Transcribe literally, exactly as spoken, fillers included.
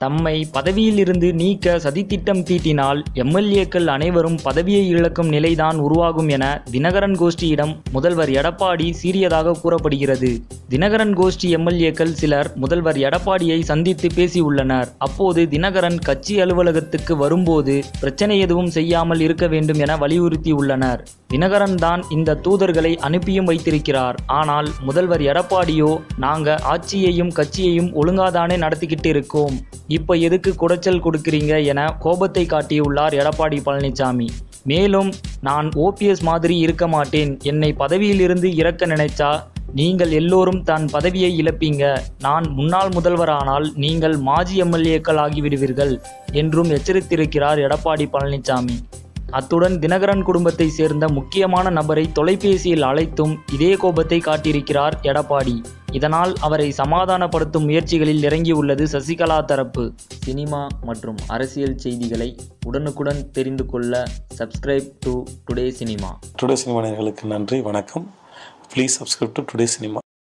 தம்மை பதவியிலிருந்து நீக்க சதித்திட்டம் தீட்டினால் எம்எல்ஏக்கள் அனைவரும் பதவியை இழக்கும் நிலைதான் உருவாகும் என தினகரன் கோஷ்டியிடம் முதல்வர் எடப்பாடி சீரியதாக கூறப்படுகிறது. தினகரன் கோஷ்டி எம்எல்ஏக்கள் சிலர் முதல்வர் எடப்பாடியை சந்தித்து பேசியுள்ளனர். அப்போது தினகரன் கட்சி அலுவலகத்துக்கு வரும்போது பிரச்சனை எதுவும் செய்யாமல் இருக்க வேண்டும் என வலியுறுத்தியுள்ளனர். தினகரன் தான் இந்த தூதர்களை அனுப்பியும் வைத்திருக்கிறார். ஆனால் முதல்வர் எடப்பாடியோ நாங்க ஆட்சியையும் கட்சியையும் ஒழுங்காதானே நடத்திக்கிட்டு இருக்கோம், இப்ப எதுக்கு குடைச்சல் கொடுக்கிறீங்க என கோபத்தை காட்டியுள்ளார் எடப்பாடி பழனிசாமி. மேலும் நான் ஓபிஎஸ் மாதிரி இருக்க மாட்டேன், என்னை பதவியிலிருந்து இறக்க நினைச்சா நீங்கள் எல்லோரும் தான் பதவியை இழப்பீங்க, நான் முன்னாள் முதல்வரானால் நீங்கள் மாஜி எம்எல்ஏக்கள் ஆகிவிடுவீர்கள் என்றும் எச்சரித்திருக்கிறார் எடப்பாடி பழனிசாமி. அத்துடன் தினகரன் குடும்பத்தை சேர்ந்த முக்கியமான நபரை தொலைபேசியில் அழைத்தும் இதே கோபத்தை காட்டியிருக்கிறார் எடப்பாடி. இதனால் அவரை சமாதானப்படுத்தும் முயற்சிகளில் இறங்கியுள்ளது சசிகலா தரப்பு. சினிமா மற்றும் அரசியல் செய்திகளை உடனுக்குடன் தெரிந்து கொள்ள subscribe to Today Cinema. Today Cinema நேயர்களுக்கு நன்றி, வணக்கம். Please subscribe to Today cinema.